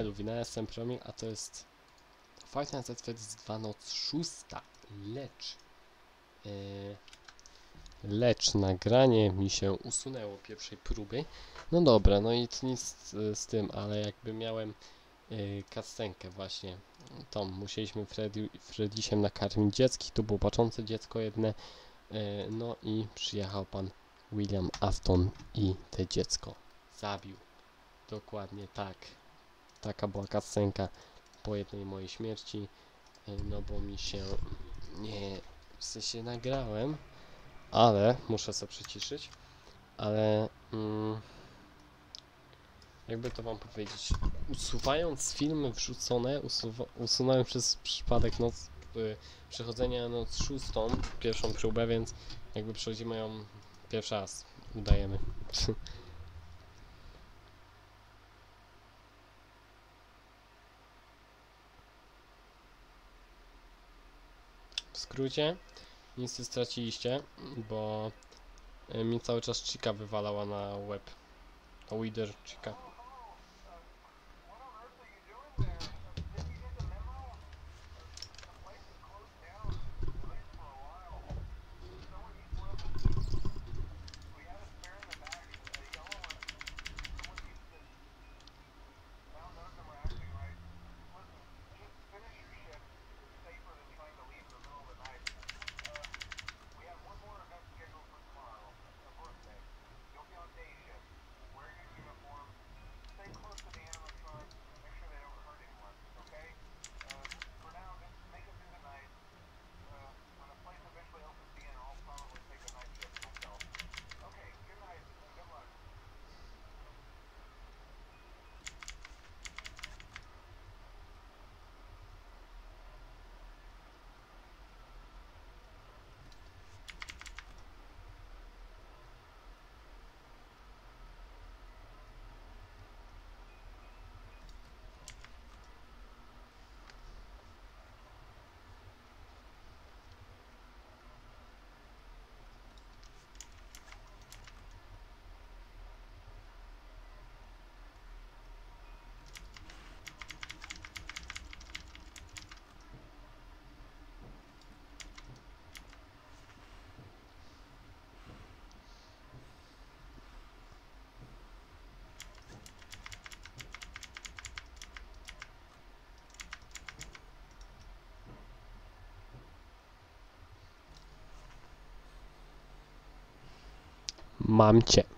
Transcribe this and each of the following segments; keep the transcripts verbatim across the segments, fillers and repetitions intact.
Halloween, jestem Promil, a to jest Five Nights at Freddy's dwa noc szósta, lecz yy, lecz nagranie mi się usunęło pierwszej próby. No dobra, no i to nic z, z tym, ale jakby miałem yy, kastenkę właśnie tą, musieliśmy Freddy, Freddysiem nakarmić dziecki, tu było płaczące dziecko jedne, yy, no i przyjechał pan William Afton i te dziecko zabił. Dokładnie tak. Taka była kastenka po jednej mojej śmierci, no bo mi się nie, w sensie nagrałem, ale muszę sobie przyciszyć, ale mm, jakby to wam powiedzieć, usuwając filmy wrzucone, usuwa, usunąłem przez przypadek noc, y, przechodzenia noc szóstą, pierwszą próbę, więc jakby przechodzimy ją pierwszy raz, udajemy. W skrócie, nic nie straciliście, bo y, mi cały czas Chica wywalała na web. To Wither Chica. Mam cię.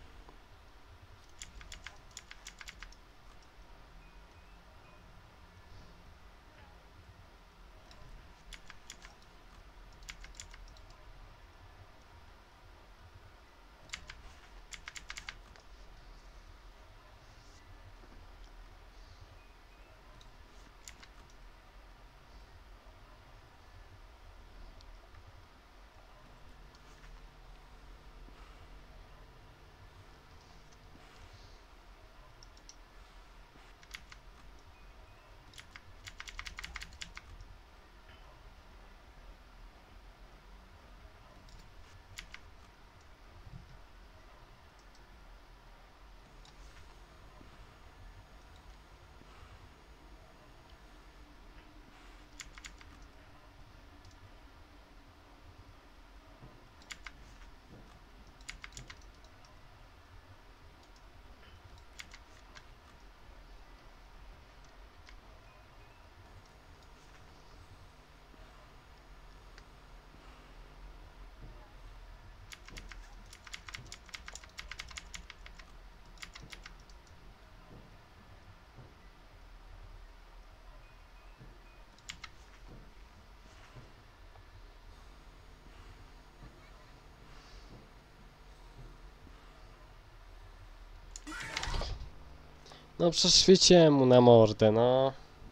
No prześwieciłem mu na mordę, no.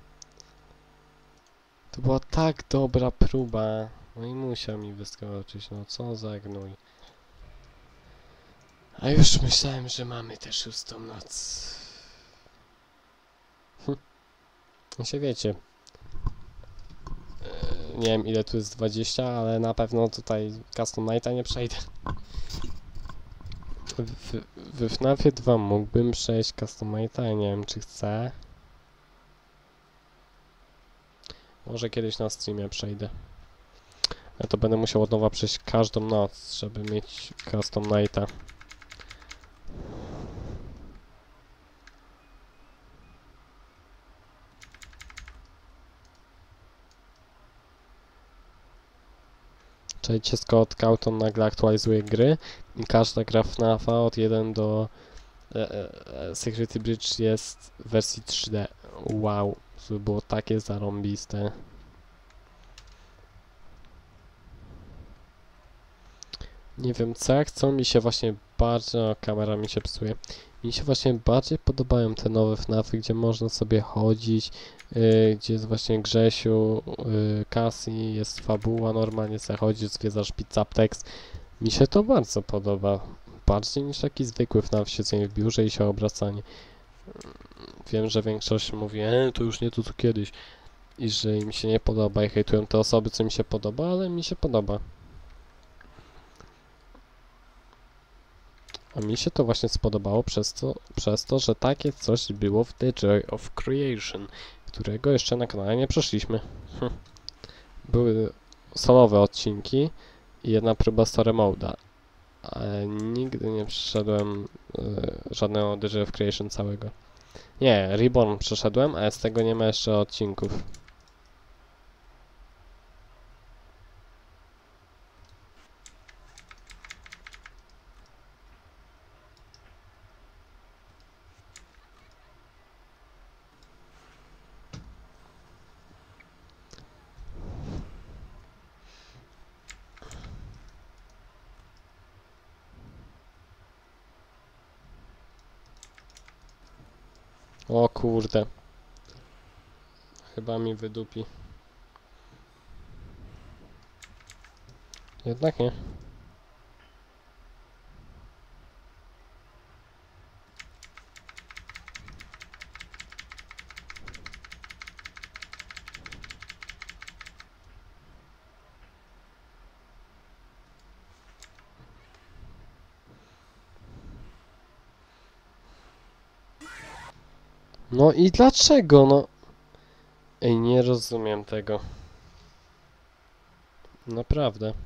To była tak dobra próba. No i musiał mi wyskoczyć, no co za gnój. A już myślałem, że mamy tę szóstą noc. Hm. No się wiecie. Eee, nie wiem ile tu jest dwadzieścia, ale na pewno tutaj Custom Nighta nie przejdę. W, w, w FNAFie dwa mógłbym przejść Custom Nighta, ja nie wiem czy chcę. Może kiedyś na streamie przejdę. Ja to będę musiał od nowa przejść każdą noc, żeby mieć custom nighta. Czajcie, Scott Cawthon nagle aktualizuje gry i każda gra F NAFa od jeden do e, e, Security Bridge jest w wersji trzy D. Wow, to było takie zarąbiste. Nie wiem co, jak co mi się właśnie bardziej, o, kamera mi się psuje, mi się właśnie bardziej podobają te nowe FNAFy, gdzie można sobie chodzić, yy, gdzie jest właśnie Grzesiu, yy, Cassie, jest fabuła, normalnie sobie chodzisz, zwiedzasz Pizzaptex. Mi się to bardzo podoba, bardziej niż taki zwykły FNAF, siedzenie w biurze i się obracanie. Wiem, że większość mówi, e, to już nie to co kiedyś i że im się nie podoba i hejtują te osoby, co mi się podoba, ale mi się podoba. A mi się to właśnie spodobało przez to, przez to, że takie coś było w The Joy of Creation, którego jeszcze na kanale nie przeszliśmy. Hm. Były solowe odcinki i jedna próba story mode'a, ale nigdy nie przeszedłem y, żadnego The Joy of Creation całego. Nie, Reborn przeszedłem, ale z tego nie ma jeszcze odcinków. O kurde. Chyba mi wydupi. Jednak nie. No i dlaczego, no? Ej, nie rozumiem tego. Naprawdę.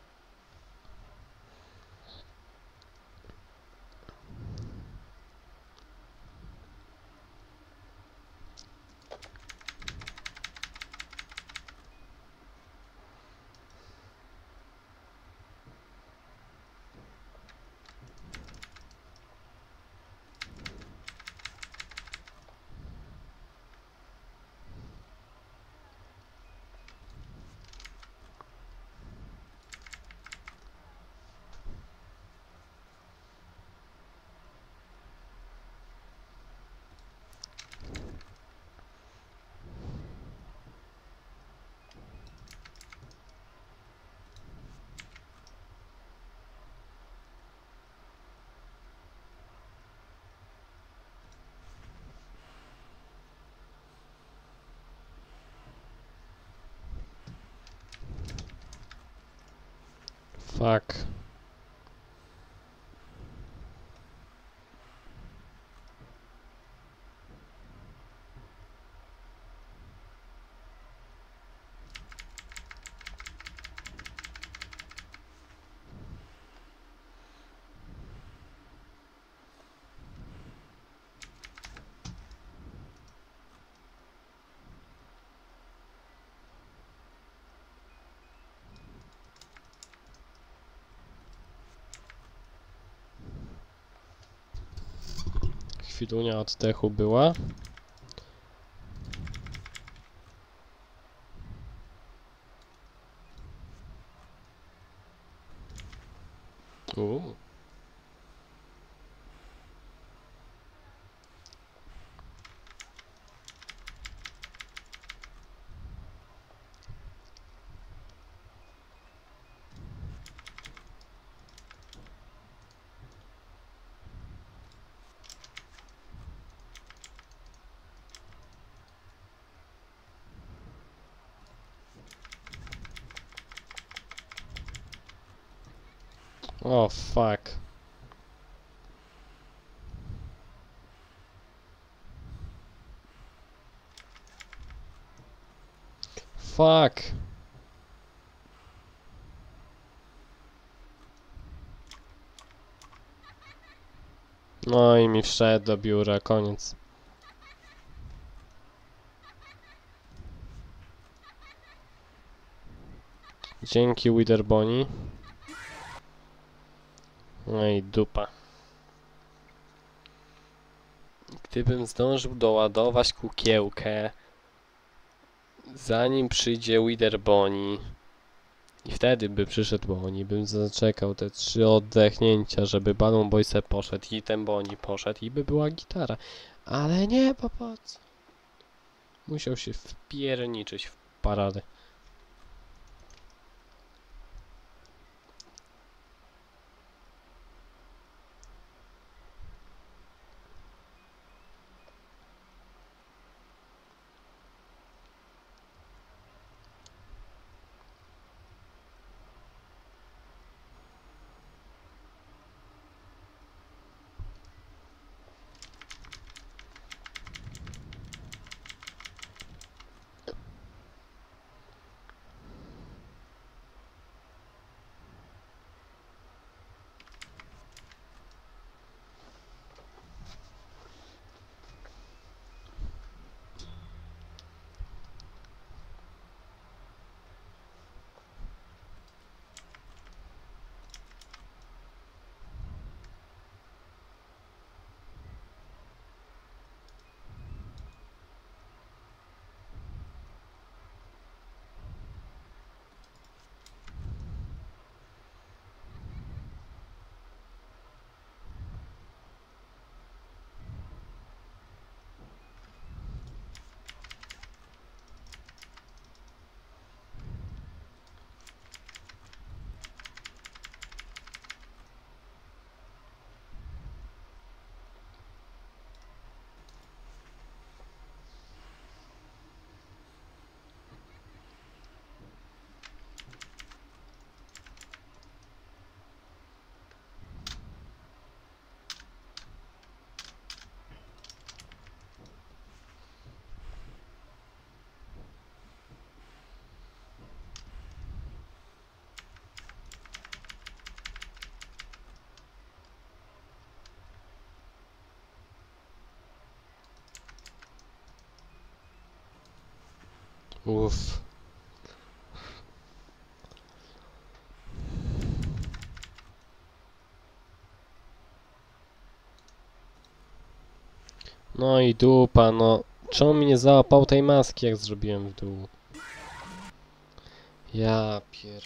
Fuck. Chwilunia oddechu była. Uuu. O, fuck. fuck? No i mi wszedł do biura, koniec. Dzięki Witherboni. No i dupa. Gdybym zdążył doładować kukiełkę, zanim przyjdzie Witherboni, i wtedy by przyszedł Boni, bym zaczekał te trzy oddechnięcia, żeby Balloon Boy se poszedł i ten Boni poszedł i by była gitara. Ale nie, bo po co? Musiał się wpierniczyć w paradę. Uff. No i dupa, no. Czemu mi nie załapał tej maski, jak zrobiłem w dół? Ja pier...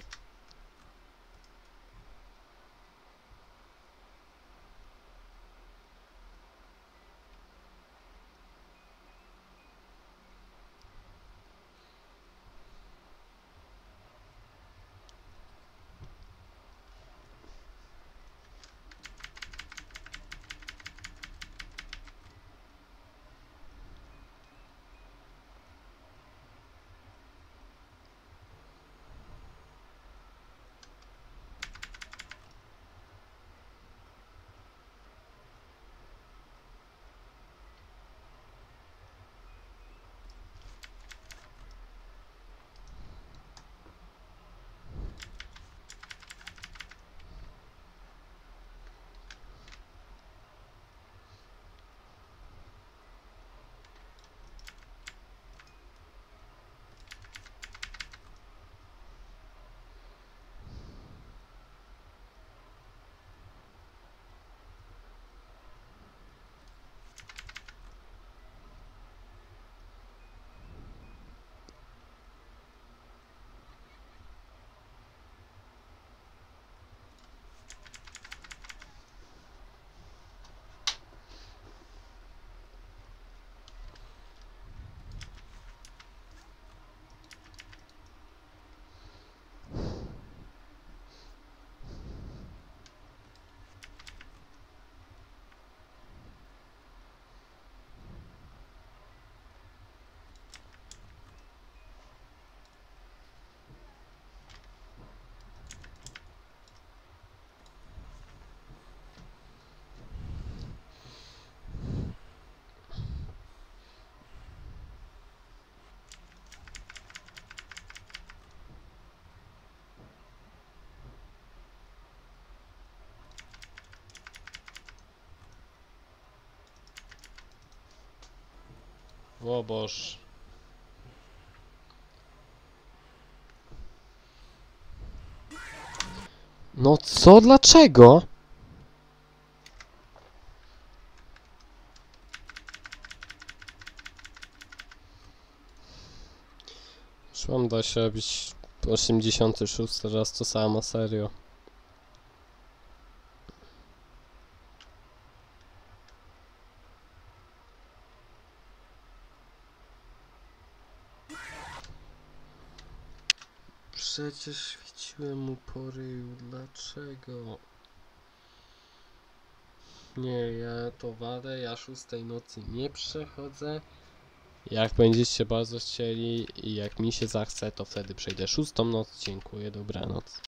O Boż. No co? Dlaczego? Już mam dość robić osiemdziesiąty szósty raz to samo, serio. Przecież świeciłem mu po ryju, dlaczego? Nie, ja to walę, ja szóstej nocy nie przechodzę. Jak będziecie bardzo chcieli i jak mi się zachce, to wtedy przejdę szóstą noc. Dziękuję, dobranoc.